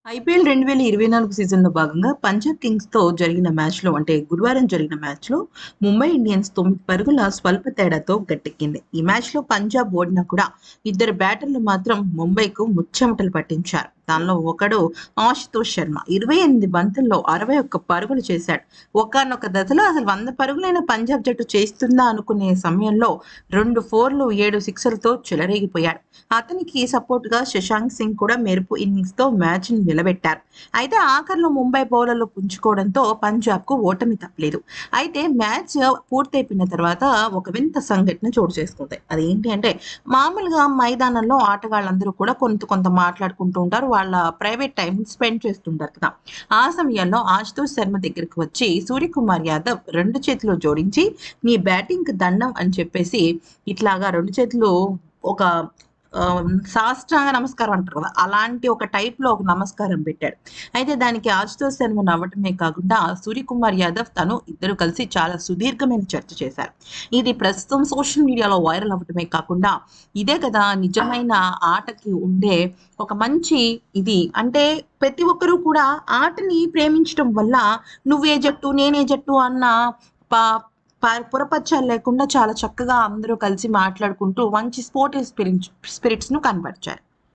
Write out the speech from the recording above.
IPL 2024 సీజన్‌లో భాగంగా పంజాబ్ కింగ్స్‌తో జరిగిన మ్యాచ్‌లో అంటే గురువారం జరిగిన మ్యాచ్‌లో ముంబై ఇండియన్స్ 9 పరుగుల స్వల్ప తేడాతో గట్టెక్కింది. ఈ మ్యాచ్‌లో పంజాబ్ ఓడినా కూడా ఇద్దరు బ్యాటర్లు మాత్రం ముంబైకు ముచ్చెమటలు పట్టించారు. దానిలో ఒకడు ఆశుతోష్ శర్మ 28 బంతుల్లో 61 పరుగులు చేశాడు. ఒకానొక దశలో అసలు 100 పరుగులైన పంజాబ్ జట్టు చేస్తుందా అనుకునే సమయంలో 2 ఫోర్లు 7 సిక్సర్లతో చెలరేగిపోయాడు. అతనికి సపోర్ట్‌గా శశాంక్ సింగ్ కూడా మెరుపు ఇన్నింగ్స్‌తో మ్యాచ్‌ని నిలబెట్టారు. అయితే ఆఖర్లో ముంబై బౌలర్లు పుంజుకోవడంతో పంజాబ్‌కు ఓటమి తప్పలేదు. అయితే మ్యాచ్ పూర్తయిపోయిన తర్వాత ఒక వింత సంఘటన చోటు చేసుకుంది. అదేంటి అంటే మామూలుగా మైదానంలో ఆటగాళ్ళందరూ కూడా కొంత మాట్లాడుకుంటూ ఉంటారు. వాళ్ళ ప్రైవేట్ టైమ్ స్పెండ్ చేస్తుంటారు కదా! ఆ సమయంలో ఆశుతోష్ శర్మ దగ్గరికి వచ్చి సూర్యకుమార్ యాదవ్ 2 చేతులు జోడించి "నీ బ్యాటింగ్‌కి దండం" అని చెప్పేసి ఇట్లాగా 2 చేతులు ఒక సాష్టాంగ నమస్కారం అంటారు కదా! అలాంటి ఒక టైప్‌లో ఒక నమస్కారం పెట్టాడు. అయితే దానికి ఆశుతోష్ శర్మ నవ్వటమే కాకుండా సూర్యకుమార్ యాదవ్ తను ఇద్దరు కలిసి చాలా సుదీర్ఘమైన చర్చ చేశారు. ఇది ప్రస్తుతం సోషల్ మీడియాలో వైరల్ అవ్వటమే కాకుండా ఇదే కదా నిజమైన ఆటకి ఉండే ఒక మంచి ఇది. అంటే ప్రతి ఒక్కరు కూడా ఆటని ప్రేమించటం వల్ల నువ్వే జట్టు, నేనే జట్టు అన్న ప పురపచ్చాలు లేకుండా చాలా చక్కగా అందరూ కలిసి మాట్లాడుకుంటూ మంచి స్పోర్టివ్ స్పిరిట్స్‌ను కనబరిచారు.